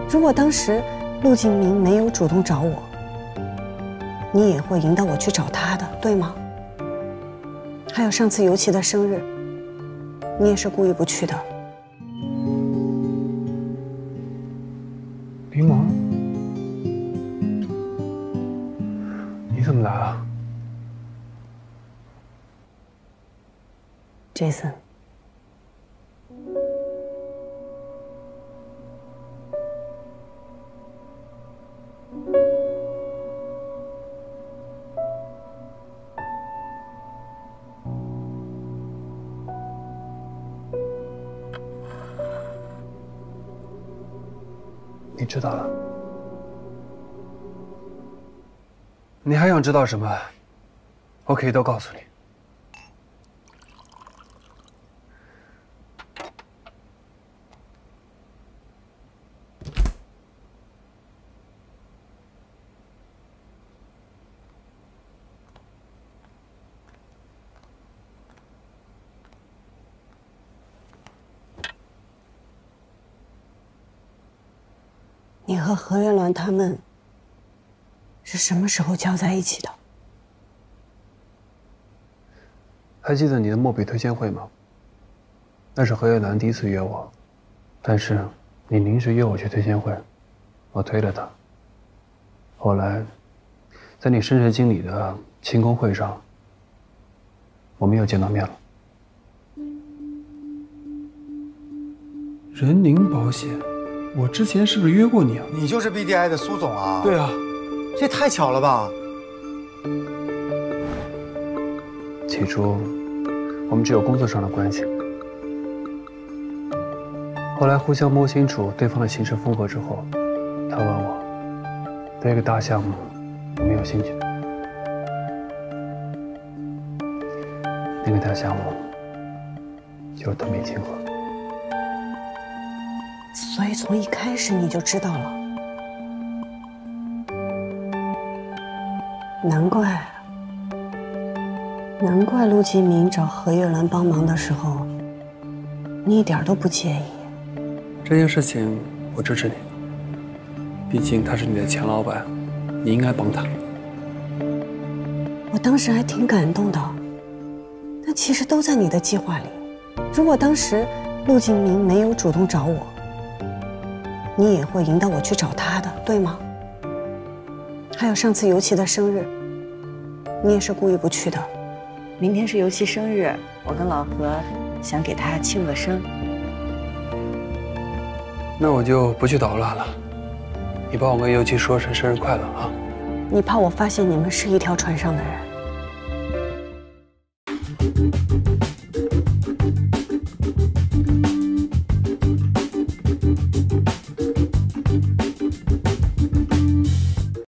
如果当时陆ji明没有主动找我，你也会引导我去找他的，对吗？还有上次尤其的生日，你也是故意不去的。 柠檬，你怎么来了 ，Jason？ 你知道了。你还想知道什么？我可以都告诉你。 你和何月鸾他们是什么时候交在一起的？ 还记得你的墨笔推荐会吗？那是何月鸾第一次约我，但是你临时约我去推荐会，我推了他。后来，在你深水经理的庆功会上，我们又见到面了。人宁保险。 我之前是不是约过你啊？ 你就是 BDI 的苏总啊？ 对啊， 这也太巧了吧！ 起初，我们只有工作上的关系，后来互相摸清楚对方的行事风格之后，他问我，对一个大项目有没有兴趣？那个大项目就是东北金河。 所以从一开始你就知道了，难怪陆ji明找何月鸾帮忙的时候，你一点都不介意。 这件事情我支持你，毕竟他是你的前老板，你应该帮他。 我当时还挺感动的，但其实都在你的计划里。如果当时陆ji明没有主动找我， 你也会引导我去找他的，对吗？还有上次尤其的生日，你也是故意不去的。 明天是尤其生日，我跟老何想给他庆个生。 那我就不去捣乱了，你帮我跟尤其说声生日快乐啊！ 你怕我发现你们是一条船上的人。